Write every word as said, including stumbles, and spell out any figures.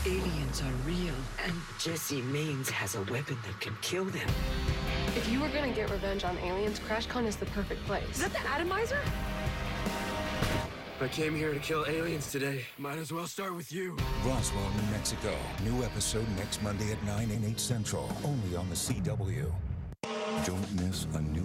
Aliens are real, and Jesse Maines has a weapon that can kill them. If you were gonna get revenge on aliens, CrashCon is the perfect place. Is that the atomizer? I came here to kill aliens today. Might as well start with you. Roswell, New Mexico. New episode next Monday at nine and eight Central. Only on the C W. Don't miss a new